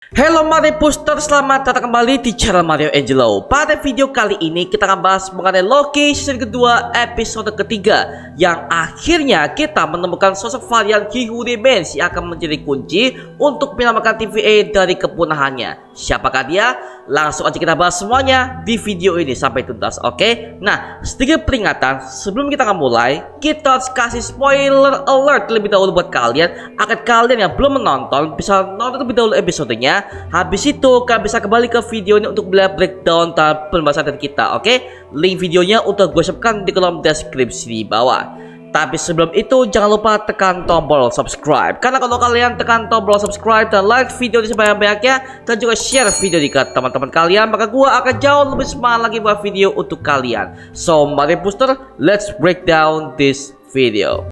Halo Mario Booster, selamat datang kembali di channel Mario Angelo. Pada video kali ini kita akan bahas mengenai Loki season kedua episode ketiga, yang akhirnya kita menemukan sosok varian He Who Remains yang akan menjadi kunci untuk menyelamatkan TVA dari kepunahannya. Siapakah dia? Langsung aja kita bahas semuanya di video ini sampai tuntas, oke? Nah, sedikit peringatan sebelum kita akan mulai, kita harus kasih spoiler alert terlebih dahulu buat kalian, agar kalian yang belum menonton bisa nonton terlebih dahulu episodenya. Habis itu kalian bisa kembali ke video ini untuk melihat breakdown dan pembahasan dari kita, oke? Link videonya udah gue siapkan di kolom deskripsi di bawah. Tapi sebelum itu jangan lupa tekan tombol subscribe, karena kalau kalian tekan tombol subscribe dan like video ini sebanyak-banyaknya dan juga share video ini ke teman-teman kalian, maka gue akan jauh lebih semangat lagi buat video untuk kalian. So Mario Booster, let's break down this video.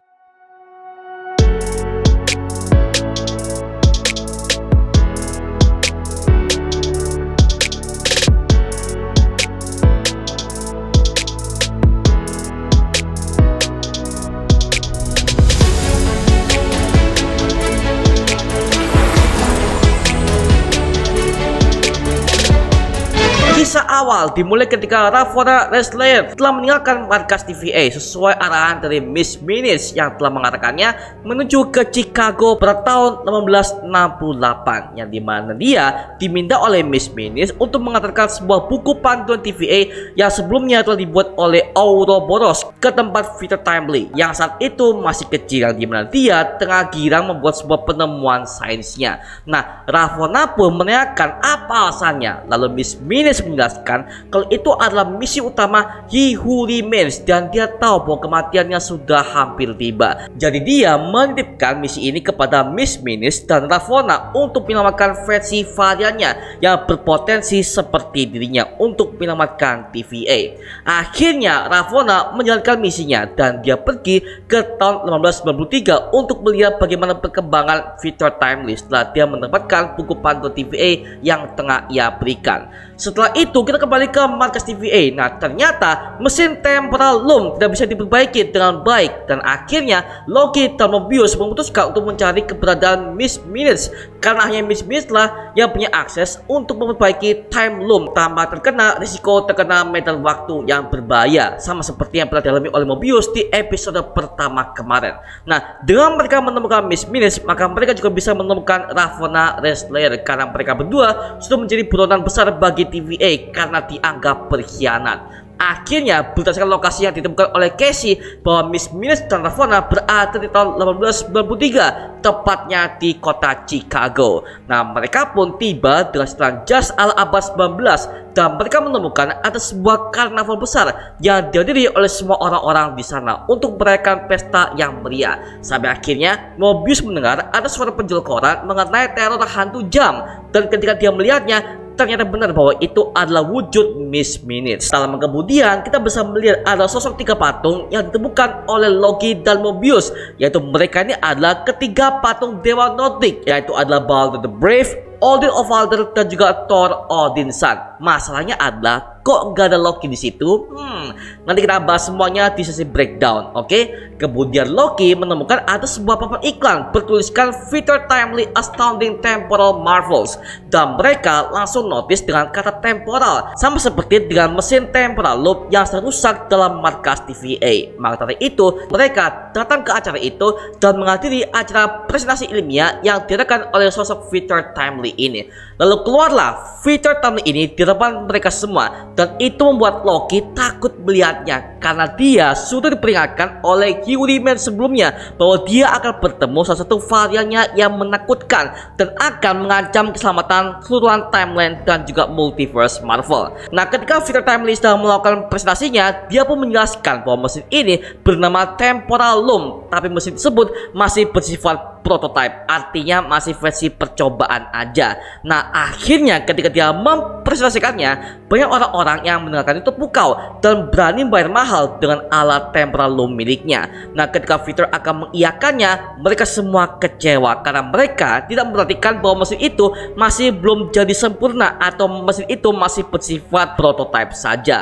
Kisah awal dimulai ketika Ravonna Renslayer telah meninggalkan markas TVA sesuai arahan dari Miss Minutes yang telah mengatakannya menuju ke Chicago pada tahun 1868, yang dimana dia diminta oleh Miss Minutes untuk mengantarkan sebuah buku panduan TVA yang sebelumnya telah dibuat oleh Ouroboros ke tempat Victor Timely yang saat itu masih kecil, yang dimana dia tengah girang membuat sebuah penemuan sainsnya. Nah, Ravonna pun menanyakan apa alasannya, lalu Miss Minutes menjelaskan kalau itu adalah misi utama He Who Remains dan dia tahu bahwa kematiannya sudah hampir tiba. Jadi dia menitipkan misi ini kepada Miss Minutes dan Ravonna untuk menyelamatkan versi variannya yang berpotensi seperti dirinya untuk menyelamatkan TVA. Akhirnya Ravonna menjalankan misinya dan dia pergi ke tahun 1893 untuk melihat bagaimana perkembangan Victor Timely setelah dia mendapatkan buku panduan TVA yang tengah ia berikan. Setelah itu kita kembali ke markas TVA. Nah, ternyata mesin temporal loom tidak bisa diperbaiki dengan baik dan akhirnya Loki dan Mobius memutuskan untuk mencari keberadaan Miss Minutes, karena hanya Miss Minutes lah yang punya akses untuk memperbaiki time loom tanpa terkena risiko terkena medan waktu yang berbahaya, sama seperti yang pernah dialami oleh Mobius di episode pertama kemarin. Nah, dengan mereka menemukan Miss Minutes, maka mereka juga bisa menemukan Ravonna Renslayer, karena mereka berdua sudah menjadi buronan besar bagi TVA karena dianggap berkhianat. Akhirnya berdasarkan lokasi yang ditemukan oleh Casey bahwa Miss Minutes dan Ravonna berada di tahun 1893, tepatnya di kota Chicago. Nah, mereka pun tiba dengan setelah jas ala abad 19 dan mereka menemukan ada sebuah karnaval besar yang dihadiri oleh semua orang-orang di sana untuk merayakan pesta yang meriah. Sampai akhirnya Mobius mendengar ada suara penjual koran mengenai teror hantu jam, dan ketika dia melihatnya ternyata benar bahwa itu adalah wujud Miss Minutes. Tak lama kemudian kita bisa melihat ada sosok 3 patung yang ditemukan oleh Loki dan Mobius, yaitu mereka ini adalah ketiga patung dewa Nordik, yaitu adalah Balder the Brave, Odin of Valder, dan juga Thor Odinson. Masalahnya adalah kok gak ada Loki di situ? Nanti kita bahas semuanya di sesi breakdown, oke? Kemudian Loki menemukan ada sebuah papan iklan bertuliskan Victor Timely Astounding Temporal Marvels, dan mereka langsung notice dengan kata temporal, sama seperti dengan mesin temporal loop yang sedang rusak dalam markas TVA. Maka dari itu mereka datang ke acara itu dan menghadiri acara presentasi ilmiah yang diadakan oleh sosok Victor Timely ini. Lalu keluarlah Victor Timely ini di depan mereka semua, dan itu membuat Loki takut melihatnya karena dia sudah diperingatkan oleh He Who Remains sebelumnya bahwa dia akan bertemu salah satu variannya yang menakutkan dan akan mengancam keselamatan keseluruhan timeline dan juga multiverse Marvel. Nah, ketika Victor Timely sedang melakukan presentasinya, dia pun menjelaskan bahwa mesin ini bernama Temporal Loom, tapi mesin tersebut masih bersifat prototype, artinya masih versi percobaan aja. Nah, akhirnya ketika dia mempresentasikannya, banyak orang-orang yang mendengarkan itu pukau dan berani bayar mahal dengan alat temporal loom miliknya. Nah, ketika Victor akan mengiyakannya, mereka semua kecewa karena mereka tidak memperhatikan bahwa mesin itu masih belum jadi sempurna atau mesin itu masih bersifat prototype saja.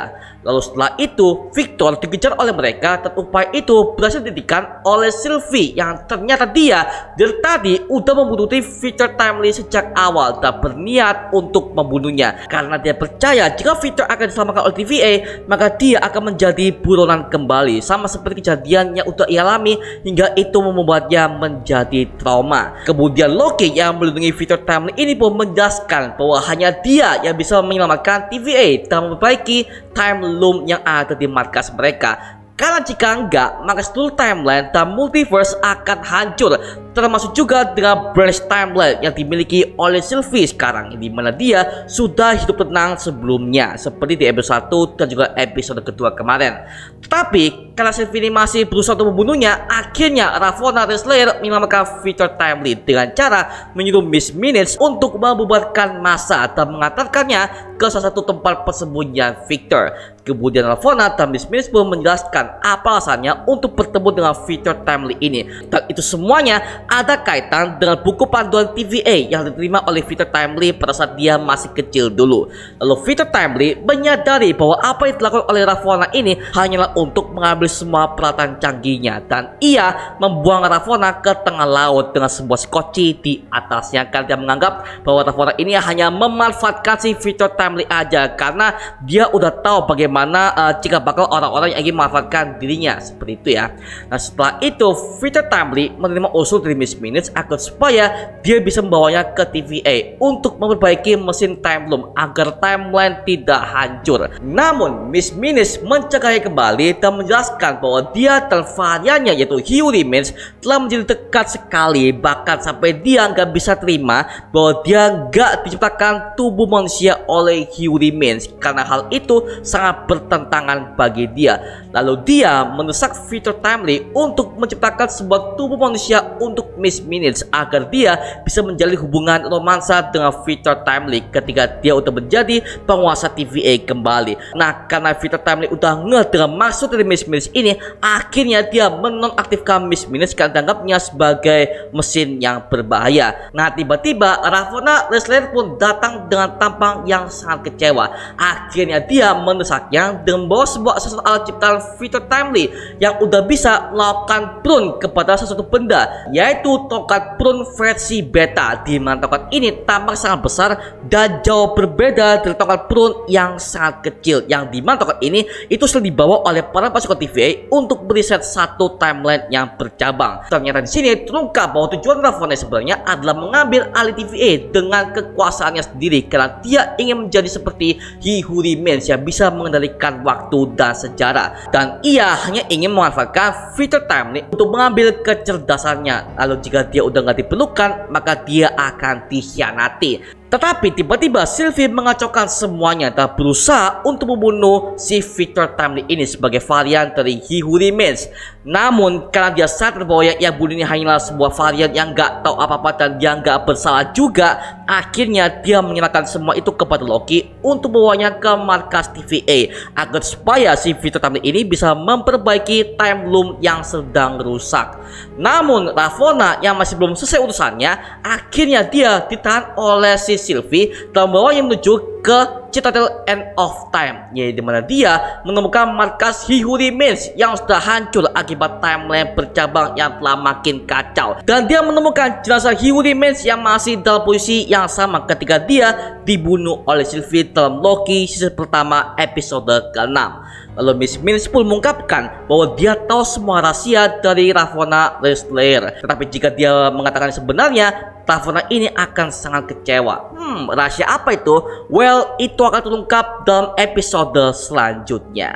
Lalu setelah itu Victor dikejar oleh mereka dan upaya itu berhasil dihentikan oleh Sylvie yang ternyata dia dari tadi udah membunuh Victor Timely sejak awal dan berniat untuk membunuhnya karena dia percaya jika Victor akan diselamatkan oleh TVA maka dia akan menjadi buronan kembali, sama seperti kejadian yang udah ia alami hingga itu membuatnya menjadi trauma. Kemudian Loki yang melindungi Victor Timely ini pun menjelaskan bahwa hanya dia yang bisa menyelamatkan TVA dan memperbaiki time loop yang ada di markas mereka. Karena jika enggak, maka seluruh timeline dan multiverse akan hancur, termasuk juga dengan branch timeline yang dimiliki oleh Sylvie sekarang, di mana dia sudah hidup tenang sebelumnya, seperti di episode 1 dan juga episode kedua kemarin. Tetapi karena Sylvie ini masih berusaha untuk membunuhnya, akhirnya Ravonna Renslayer menyelamatkan Victor Timely dengan cara menyuruh Miss Minutes untuk membubarkan massa dan mengantarkannya ke salah satu tempat persembunyian Victor. Kemudian Ravonna dan Miss Minutes pun menjelaskan apa alasannya untuk bertemu dengan Victor Timely ini, dan itu semuanya ada kaitan dengan buku panduan TVA yang diterima oleh Victor Timely pada saat dia masih kecil dulu. Lalu Victor Timely menyadari bahwa apa yang dilakukan oleh Ravonna ini hanyalah untuk mengambil semua peralatan canggihnya, dan ia membuang Ravonna ke tengah laut dengan sebuah skoci di atasnya karena dia menganggap bahwa Ravonna ini hanya memanfaatkan si Victor Timely aja karena dia udah tahu bagaimana jika bakal orang-orang yang ingin memanfaatkan dirinya, seperti itu ya. Nah setelah itu Victor Timely menerima usul dari Miss Minutes agar supaya dia bisa membawanya ke TVA untuk memperbaiki mesin time loop agar timeline tidak hancur. Namun Miss Minutes mencegahnya kembali dan menjelaskan bahwa dia dan variannya yaitu He Who Remains telah menjadi dekat sekali, bahkan sampai dia nggak bisa terima bahwa dia nggak diciptakan tubuh manusia oleh He Who Remains karena hal itu sangat bertentangan bagi dia. Lalu dia mendesak Victor Timely untuk menciptakan sebuah tubuh manusia untuk Miss Minutes agar dia bisa menjalin hubungan romansa dengan Victor Timely ketika dia udah menjadi penguasa TVA kembali. Nah karena Victor Timely udah ngeh dengan maksud dari Miss Minutes ini, akhirnya dia menonaktifkan Miss Minutes karena dianggapnya sebagai mesin yang berbahaya. Nah tiba-tiba Ravonna Renslayer pun datang dengan tampang yang sangat kecewa. Akhirnya dia mendesaknya dengan membawa sebuah aksesoris alat ciptaan Victor Timely yang udah bisa melakukan prune kepada sesuatu benda, yaitu tongkat prune versi beta, di mana tongkat ini tampak sangat besar dan jauh berbeda dari tongkat prune yang sangat kecil, yang di mana tongkat ini itu sudah dibawa oleh para pasukan TVA untuk meriset satu timeline yang bercabang. Ternyata di sini terungkap bahwa tujuan Ravonna sebenarnya adalah mengambil alih TVA dengan kekuasaannya sendiri karena dia ingin menjadi seperti He Who Remains yang bisa mengendalikan waktu dan sejarah, dan ia hanya ingin memanfaatkan Victor Timely untuk mengambil kecerdasannya. Lalu jika dia udah nggak diperlukan maka dia akan dikhianati. Tetapi tiba-tiba Sylvie mengacaukan semuanya dan berusaha untuk membunuh si Victor Timely ini sebagai varian dari He Who Remains. Namun karena dia sadar bahwa yang bunuh ini hanyalah sebuah varian yang nggak tahu apa-apa dan dia nggak bersalah juga, akhirnya dia menyerahkan semua itu kepada Loki untuk membawanya ke markas TVA agar supaya si Victor Timely ini bisa memperbaiki time loop yang sedang rusak. Namun Ravonna yang masih belum selesai urusannya, akhirnya dia ditahan oleh si Sylvie dan membawanya menuju ke Citadel End of Time, yaitu dimana dia menemukan markas He Who Remains yang sudah hancur akibat timeline bercabang yang telah makin kacau, dan dia menemukan jenazah He Who Remains yang masih dalam posisi yang sama ketika dia dibunuh oleh Sylvie dalam Loki season pertama episode ke-6. Lalu Miss Minutes pun mengungkapkan bahwa dia tahu semua rahasia dari Ravonna Renslayer, tetapi jika dia mengatakan sebenarnya, Ravonna ini akan sangat kecewa. Rahasia apa itu? Well, itu akan terungkap dalam episode selanjutnya.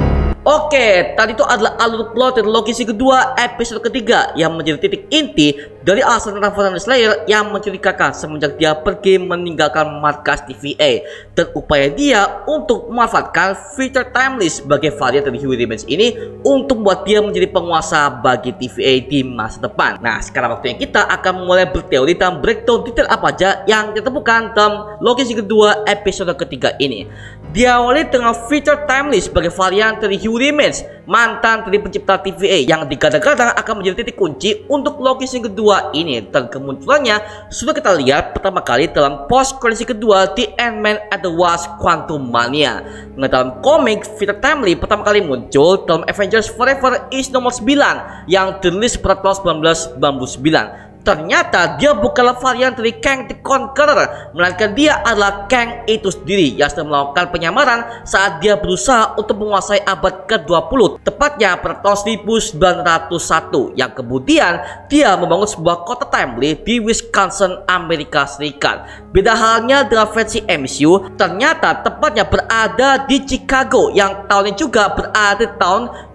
Oke, tadi itu adalah alur plot dari Loki kedua episode ketiga yang menjadi titik inti dari alasan Rafa Slayer yang mencurigakan semenjak dia pergi meninggalkan markas TVA dan upaya dia untuk memanfaatkan fitur Timeless sebagai varian dari Huey Revenge ini untuk membuat dia menjadi penguasa bagi TVA di masa depan. Nah, sekarang waktunya kita akan mulai berteori dan breakdown detail apa aja yang ditemukan dalam Loki season kedua episode ketiga ini. Diawali dengan fitur Timeless sebagai varian dari Huey Revenge, mantan dari pencipta TVA yang digadang-gadang akan menjadi titik kunci untuk Loki season kedua ini, dan kemunculannya sudah kita lihat pertama kali dalam post credits kedua di Ant-Man and the Wasp: Quantumania. Nah, dalam komik, fitur Timeless pertama kali muncul dalam Avengers Forever Is nomor 9 yang dirilis pada tahun 1999. Ternyata dia bukanlah varian dari Kang the Conqueror, melainkan dia adalah Kang itu sendiri yang sedang melakukan penyamaran saat dia berusaha untuk menguasai abad ke-20, tepatnya pada tahun 1901, yang kemudian dia membangun sebuah kota Timeless di Wisconsin, Amerika Serikat. Beda halnya dengan versi MCU, ternyata tepatnya berada di Chicago, yang tahun ini juga berada di tahun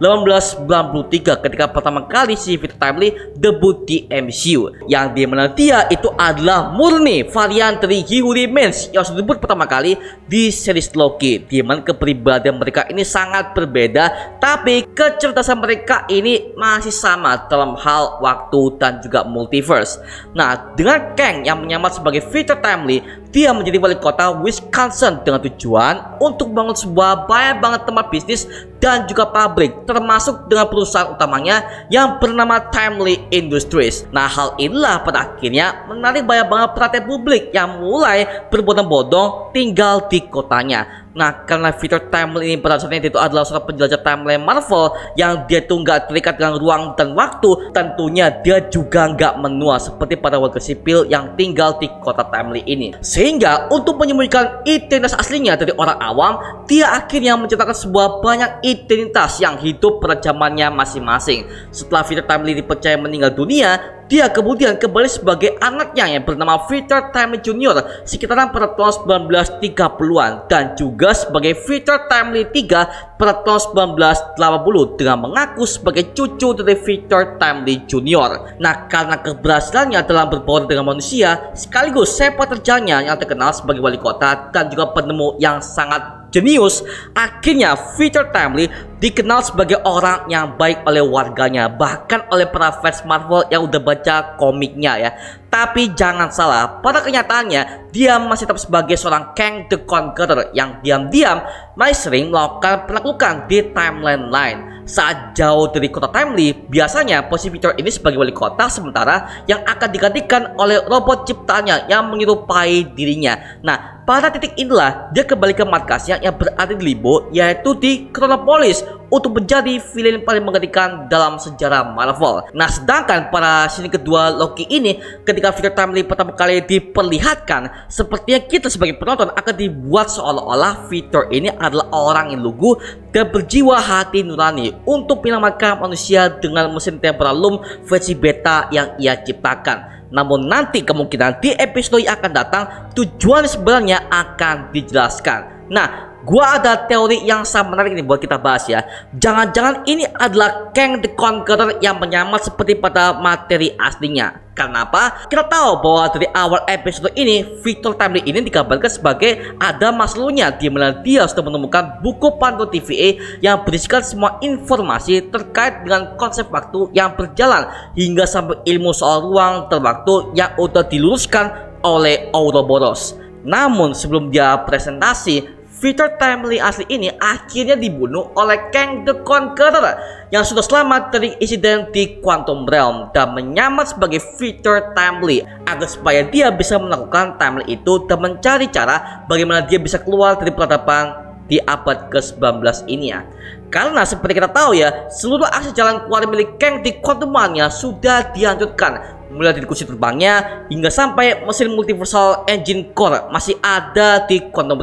1993 ketika pertama kali si fitur Timeless debut di MCU. Yang dimana dia itu adalah murni varian dari Huey Revenge yang sudah debut pertama kali di series Loki, di mana kepribadian mereka ini sangat berbeda, tapi kecerdasan mereka ini masih sama dalam hal waktu dan juga multiverse. Nah, dengan Kang yang menyamar sebagai fitur Timeless, dia menjadi wali kota Wisconsin dengan tujuan untuk membangun sebuah banyak banget tempat bisnis dan juga pabrik, termasuk dengan perusahaan utamanya yang bernama Timeless Industries. Nah, hal inilah pada akhirnya menarik banyak banget perhatian publik yang mulai berbondong-bondong tinggal di kotanya. Nah, karena fitur Timeless ini pada saatnya itu adalah seorang penjelajah timeline Marvel yang dia tuh nggak terikat dengan ruang dan waktu, tentunya dia juga nggak menua seperti para warga sipil yang tinggal di kota Timeless ini. Sehingga untuk menyembunyikan identitas aslinya dari orang awam, dia akhirnya menciptakan sebuah banyak identitas yang hidup pada zamannya masing-masing. Setelah fitur Timeless dipercaya meninggal dunia, dia kemudian kembali sebagai anaknya yang bernama Victor Timeless Jr. sekitaran pada tahun 1930-an, dan juga sebagai Victor Timeless 3 pada tahun 1980 dengan mengaku sebagai cucu dari Victor Timeless Jr. Nah, karena keberhasilannya dalam berbaur dengan manusia sekaligus sepak terjangnya yang terkenal sebagai wali kota dan juga penemu yang sangat jenius, akhirnya Victor Timeless dikenal sebagai orang yang baik oleh warganya, bahkan oleh para fans Marvel yang udah baca komiknya ya. Tapi jangan salah, pada kenyataannya dia masih tetap sebagai seorang Kang the Conqueror yang diam-diam masih sering melakukan penaklukan di timeline lain. Saat jauh dari kota Timeless, biasanya posisi Victor ini sebagai wali kota sementara yang akan digantikan oleh robot ciptaannya yang menyerupai dirinya. Nah, pada titik inilah dia kembali ke markasnya yang berada di Limbo, yaitu di Chronopolis, untuk menjadi villain paling mengerikan dalam sejarah Marvel. Nah, sedangkan pada sini kedua Loki ini, ketika Victor Timeless pertama kali diperlihatkan, sepertinya kita sebagai penonton akan dibuat seolah-olah Victor ini adalah orang yang lugu dan berjiwa hati nurani untuk menyelamatkan manusia dengan mesin temporal loom versi beta yang ia ciptakan. Namun nanti kemungkinan di episode yang akan datang tujuan sebenarnya akan dijelaskan. Nah, gua ada teori yang sangat menarik ini buat kita bahas ya. Jangan-jangan ini adalah Kang the Conqueror yang menyamar seperti pada materi aslinya. Karena apa? Kita tahu bahwa dari awal episode ini Victor Timeless ini dikabarkan sebagai ada masalahnya, di mana dia sudah menemukan buku panduan TVA yang berisikan semua informasi terkait dengan konsep waktu yang berjalan hingga sampai ilmu soal ruang dan waktu yang udah diluruskan oleh Ouroboros. Namun sebelum dia presentasi, Victor Timeless asli ini akhirnya dibunuh oleh Kang the Conqueror yang sudah selamat dari insiden di Quantum Realm dan menyamar sebagai Victor Timeless agar supaya dia bisa melakukan Timeless itu dan mencari cara bagaimana dia bisa keluar dari peradaban di abad ke-19 ini ya. Karena seperti kita tahu ya, seluruh akses jalan keluar milik Kang di Quantumania sudah dihancurkan, mulai dari kursi terbangnya hingga sampai mesin multiversal engine core masih ada di Quantum Realm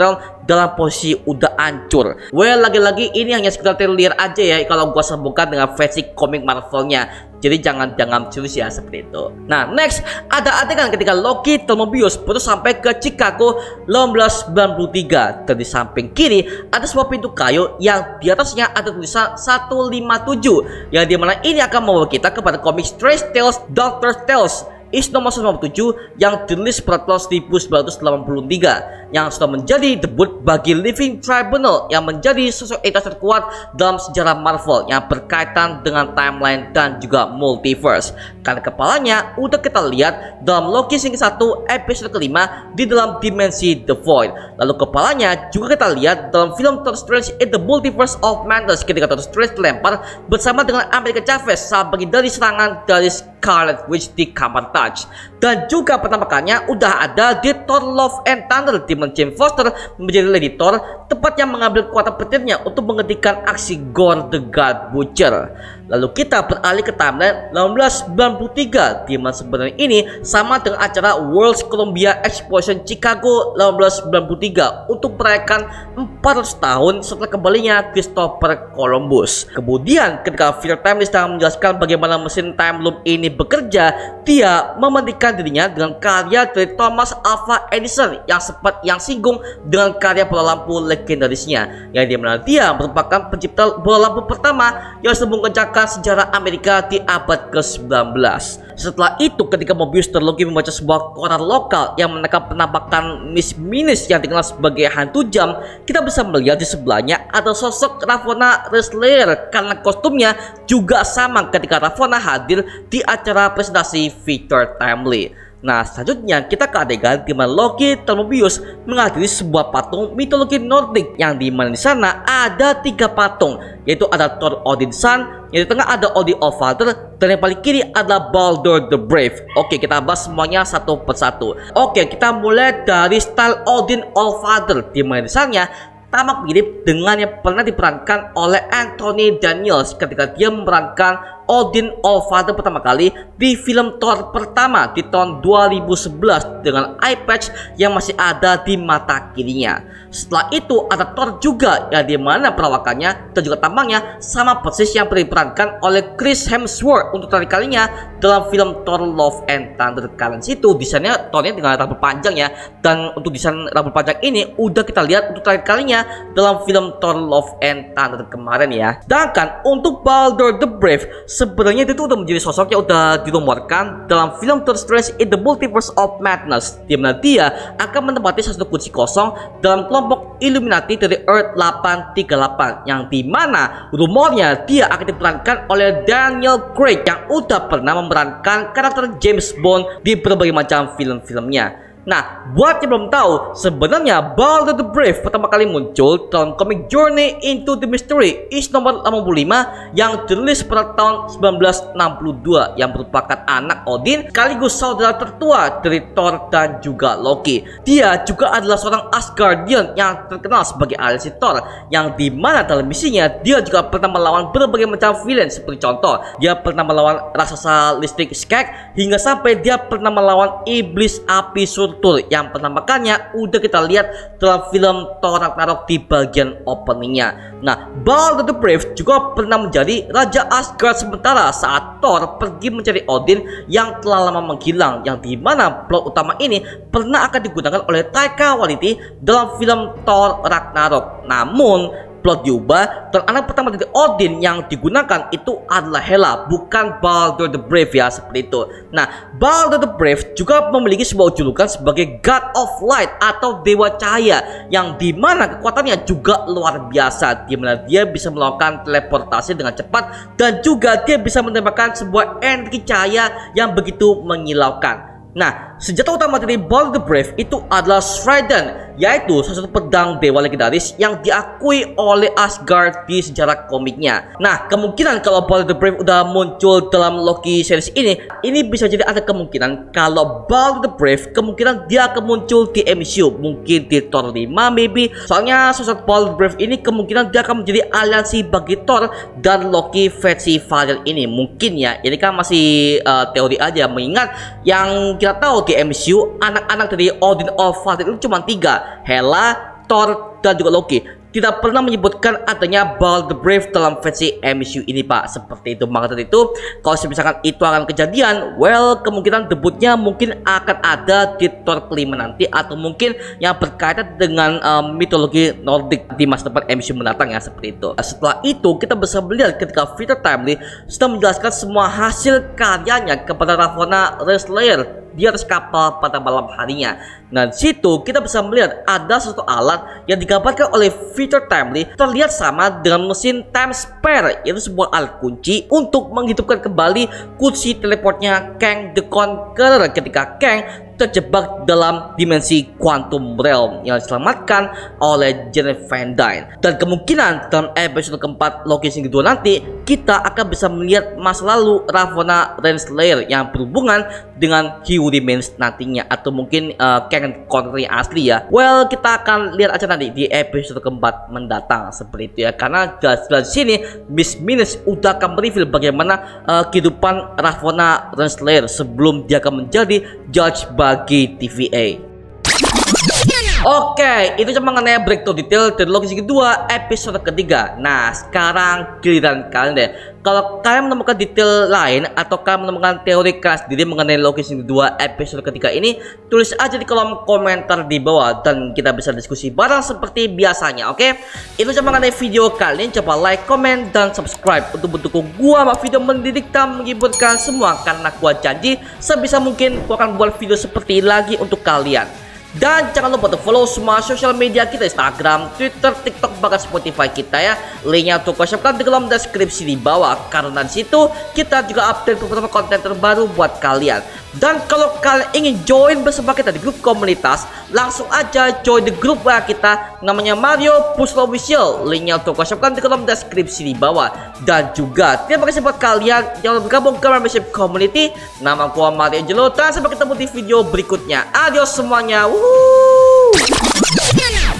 dalam posisi udah hancur. Well, lagi-lagi ini hanya sekedar trailer aja ya kalau gua sambungkan dengan versi komik Marvelnya. Jadi jangan serius ya seperti itu. Nah, next ada adegan ketika Loki dan Mobius baru sampai ke Chicago 1993. Dan di samping kiri ada sebuah pintu kayu yang di atasnya ada tulisan 157, yang dimana ini akan membawa kita kepada komik Strange Tales Doctor Tales Issue nomor 157 yang dirilis pada tahun 1983, yang sudah menjadi debut bagi Living Tribunal yang menjadi sosok entitas terkuat dalam sejarah Marvel yang berkaitan dengan timeline dan juga multiverse. Karena kepalanya udah kita lihat dalam Loki Season 1 episode kelima di dalam dimensi The Void. Lalu kepalanya juga kita lihat dalam film Doctor Strange in the Multiverse of Madness ketika Doctor Strange dilempar bersama dengan America Chavez saat bagi dari serangan dari Scarlet Witch di kamar Touch. Dan juga penampakannya udah ada di Thor Love and Thunder di mana Jane Foster menjadi Lady Thor, tepatnya mengambil kekuatan petirnya untuk menghentikan aksi Gore the God Butcher. Lalu kita beralih ke timeline 1993 di mana sebenarnya ini sama dengan acara World's Columbia Exposition Chicago 1993 untuk merayakan 400 tahun setelah kembalinya Christopher Columbus. Kemudian ketika Peter Timeless sedang menjelaskan bagaimana mesin time loop ini bekerja, dia memandikan dirinya dengan karya dari Thomas Alva Edison yang singgung dengan karya bola lampu legendarisnya, yang dimana dia merupakan pencipta bola lampu pertama yang sudah mengejarkan sejarah Amerika di abad ke-19. Setelah itu ketika Mobius dan Loki membaca sebuah koran lokal yang menangkap penampakan Miss Minutes yang dikenal sebagai hantu jam, kita bisa melihat di sebelahnya ada sosok Ravonna Renslayer karena kostumnya juga sama ketika Ravonna hadir di acara presentasi Victor Timely. Nah, selanjutnya kita ke adegan di mana Loki dan Mobius menghadiri sebuah patung mitologi Nordik yang di mana di sana ada 3 patung, yaitu ada Thor Odin Sun, yang di tengah ada Odin Allfather, dan yang paling kiri adalah Baldur the Brave. Oke, kita bahas semuanya satu persatu. Oke, kita mulai dari style Odin Allfather di mana desainnya tamak mirip dengan yang pernah diperankan oleh Anthony Daniels ketika dia memerankan Odin Allfather pertama kali di film Thor pertama di tahun 2011 dengan eye patch yang masih ada di mata kirinya. Setelah itu ada Thor juga yang dimana perawakannya dan juga tampangnya sama persis yang pernah diperankan oleh Chris Hemsworth untuk terakhir kalinya dalam film Thor Love and Thunder. Kalian situ desainnya Thornya dengan rambut panjang ya, dan untuk desain rambut panjang ini udah kita lihat untuk terakhir kalinya dalam film Thor Love and Thunder kemarin ya. Sedangkan untuk Baldur the Brave sebenarnya itu udah menjadi sosok yang udah dirumorkan dalam film Doctor Strange in the Multiverse of Madness, di mana dia akan menempati satu kursi kosong dalam kelompok Illuminati dari Earth 838, yang dimana rumornya dia akan diperankan oleh Daniel Craig yang udah pernah memerankan karakter James Bond di berbagai macam film-filmnya. Nah, buat yang belum tahu, sebenarnya Baldur the Brave pertama kali muncul dalam komik Journey into the Mystery Issue nomor 85 yang dirilis pada tahun 1962, yang merupakan anak Odin sekaligus saudara tertua dari Thor dan juga Loki. Dia juga adalah seorang Asgardian yang terkenal sebagai alias Thor, yang dimana dalam misinya dia juga pernah melawan berbagai macam villain, seperti contoh dia pernah melawan raksasa listrik Skek, hingga sampai dia pernah melawan iblis api surtur yang penampakannya udah kita lihat dalam film Thor Ragnarok di bagian openingnya. Nah, Baldur the Brave juga pernah menjadi Raja Asgard sementara saat Thor pergi mencari Odin yang telah lama menghilang, yang dimana plot utama ini pernah akan digunakan oleh Taika Waititi dalam film Thor Ragnarok. Namun plot diubah dan anak pertama dari Odin yang digunakan itu adalah Hela, bukan Baldur the Brave ya, seperti itu. Nah, Baldur the Brave juga memiliki sebuah julukan sebagai God of Light atau Dewa Cahaya, yang dimana kekuatannya juga luar biasa, dimana dia bisa melakukan teleportasi dengan cepat dan juga dia bisa menembakkan sebuah energi cahaya yang begitu menyilaukan. Nah, senjata utama dari Baldur the Brave itu adalah Strident, yaitu salah satu pedang dewa legendaris yang diakui oleh Asgard di sejarah komiknya. Nah, kemungkinan kalau Baldur the Brave udah muncul dalam Loki series ini bisa jadi ada kemungkinan kalau Baldur the Brave kemungkinan dia akan muncul di MCU, mungkin di Thor 5 maybe. Soalnya sosok Baldur the Brave ini kemungkinan dia akan menjadi aliansi bagi Thor dan Loki versi Valhalla ini, mungkin ya. Ini kan masih teori aja, mengingat yang kita tahu di MCU anak-anak dari Odin Allfather itu cuma 3, Hela, Thor dan juga Loki tidak pernah menyebutkan adanya Ball the Brave dalam versi MCU ini, Pak. Seperti itu. Maka dari itu, kalau misalkan itu akan kejadian, well, kemungkinan debutnya mungkin akan ada di Thor kelima nanti, atau mungkin yang berkaitan dengan mitologi Nordik di masa depan MCU mendatang ya, seperti itu. Setelah itu, kita bisa melihat ketika Peter Timely sudah menjelaskan semua hasil karyanya kepada Ravonna Renslayer di atas kapal pada malam harinya. Nah, di situ kita bisa melihat ada suatu alat yang digambarkan oleh Peter Timely terlihat sama dengan mesin Time Spare, yaitu sebuah alat kunci untuk menghidupkan kembali kunci teleportnya Kang the Conqueror ketika Kang terjebak dalam dimensi Quantum Realm yang diselamatkan oleh Janet Van Dyne. Dan kemungkinan dalam episode keempat Loki season kedua nanti kita akan bisa melihat masa lalu Ravonna Renslayer yang berhubungan dengan He Who Remains nantinya, atau mungkin Kang Conqueror yang asli ya. Well, kita akan lihat aja nanti di episode keempat mendatang, seperti itu ya. Karena di sini Miss Minutes udah akan mereview bagaimana kehidupan Ravonna Renslayer sebelum dia akan menjadi judge bagi TVA. Oke, itu cuma mengenai breakdown detail dari Loki season kedua episode ketiga. Nah, sekarang giliran kalian deh. Kalau kalian menemukan detail lain atau kalian menemukan teori kalian sendiri mengenai Loki season kedua episode ketiga ini, tulis aja di kolom komentar di bawah dan kita bisa diskusi bareng seperti biasanya. Oke, itu cuma mengenai video kali ini. Coba like, comment, dan subscribe untuk mendukung gua sama video mendidik dan menghiburkan semua, karena gua janji sebisa mungkin gua akan buat video seperti ini lagi untuk kalian. Dan jangan lupa untuk follow semua sosial media kita, Instagram, Twitter, TikTok, bahkan Spotify kita ya. Linknya tuh gua siapkan di kolom deskripsi di bawah, karena di situ kita juga update beberapa konten terbaru buat kalian. Dan kalau kalian ingin join bersama kita di grup komunitas, langsung aja join di grup WA kita, namanya Mario Puzzle Official. Linknya tuh gua siapkan di kolom deskripsi di bawah. Dan juga terima kasih buat kalian yang bergabung ke membership community. Nama gua Mario Angelo, dan sampai ketemu di video berikutnya. Adios semuanya. Woo!